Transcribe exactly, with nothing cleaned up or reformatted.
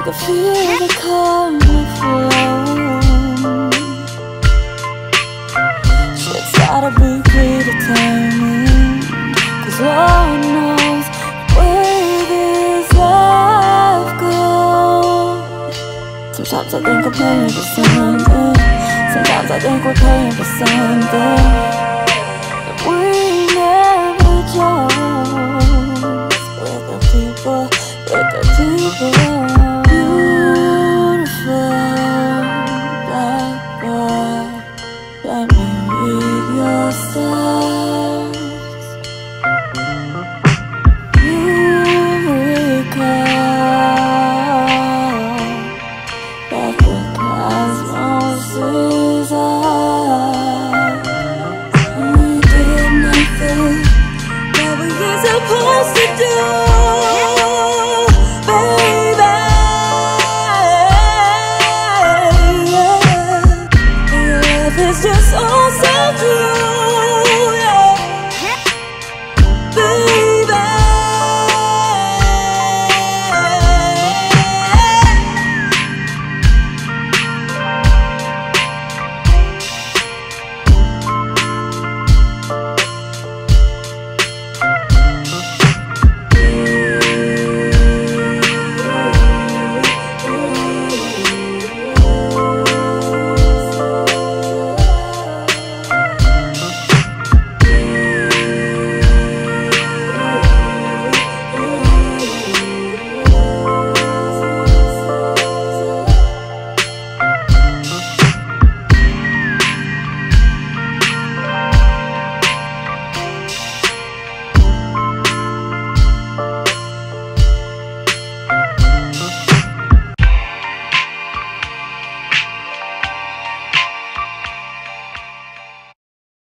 can feel the karma flow. Shit's gotta be predetermined, 'cause Lord knows where this life goes. Sometimes I think I'm paying for something, sometimes I think we're paying for something that we never chose. With the people, with the people